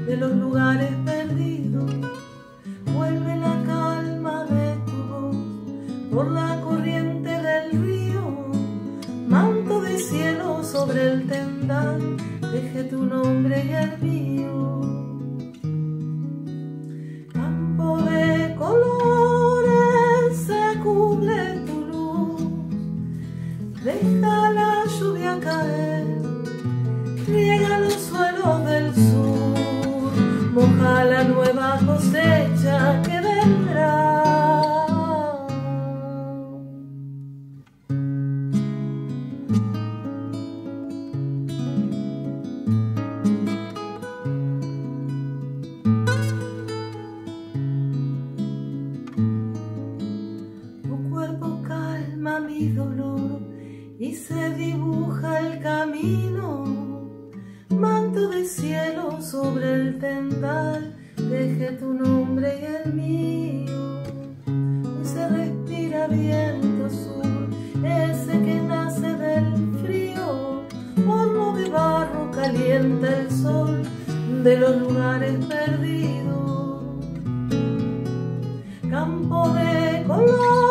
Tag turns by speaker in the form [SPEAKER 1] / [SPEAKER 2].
[SPEAKER 1] de los lugares perdidos. Vuelve la calma de tu voz por la corriente del río, manto de cielo sobre el tendal, deje tu nombre y el mío. Campo de colores, se cubre tu luz, deja la lluvia caer, riega los suelos del sur, moja la nueva cosecha que vendrá. Tu cuerpo calma mi dolor y se dibuja el camino, manto de cielo sobre el tendal, deje tu nombre y el mío. Hoy se respira viento sur, ese que nace del frío, horno de barro calienta el sol de los lugares perdidos. Campo de color,